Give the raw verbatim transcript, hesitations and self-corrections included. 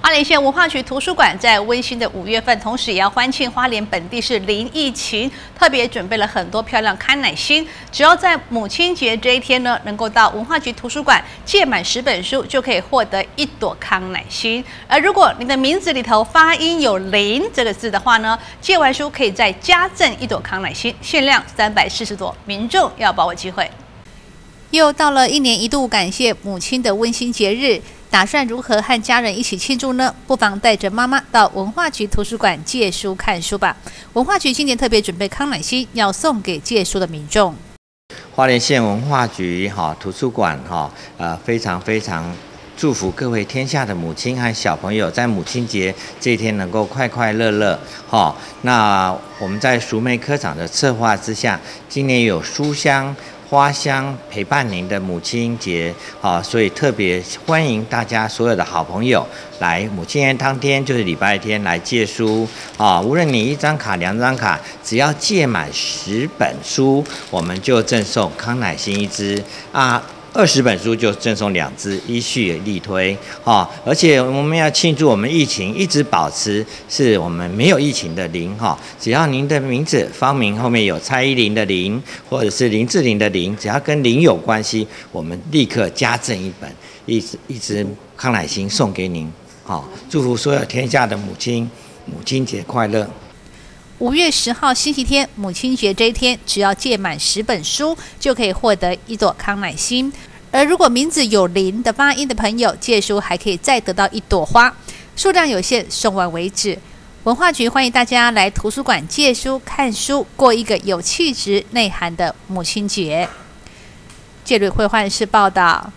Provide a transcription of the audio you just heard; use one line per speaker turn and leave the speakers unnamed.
花莲县文化局图书馆在温馨的五月份，同时也要欢庆花莲本地是零疫情，特别准备了很多漂亮康乃馨。只要在母亲节这一天呢，能够到文化局图书馆借满十本书，就可以获得一朵康乃馨。而如果你的名字里头发音有“零”这个字的话呢，借完书可以再加赠一朵康乃馨，限量三百四十朵，民众要把握机会。又到了一年一度感谢母亲的温馨节日，打算如何和家人一起庆祝呢？不妨带着妈妈到文化局图书馆借书看书吧。文化局今年特别准备康乃馨，要送给借书的民众。
花莲县文化局哈图书馆哈呃非常非常祝福各位天下的母亲和小朋友在母亲节这一天能够快快乐乐哈。那我们在淑梅科长的策划之下，今年有书香花香陪伴您的母亲节啊，所以特别欢迎大家所有的好朋友来母亲节当天，就是礼拜天来借书啊。无论你一张卡、两张卡，只要借满十本书，我们就赠送康乃馨一支啊。二十本书就赠送两支，依序力推哈。而且我们要庆祝我们疫情一直保持是我们没有疫情的零哈。只要您的名字方名后面有蔡依林的林，或者是林志玲的林，只要跟零有关系，我们立刻加赠一本一支一支康乃馨送给您。好，祝福所有天下的母亲，母亲节快乐。
五月十号星期天，母亲节这一天，只要借满十本书，就可以获得一朵康乃馨。而如果名字有零的发音的朋友，借书还可以再得到一朵花，数量有限，送完为止。文化局欢迎大家来图书馆借书、看书，过一个有气质内涵的母亲节。借瑞会幻视报道。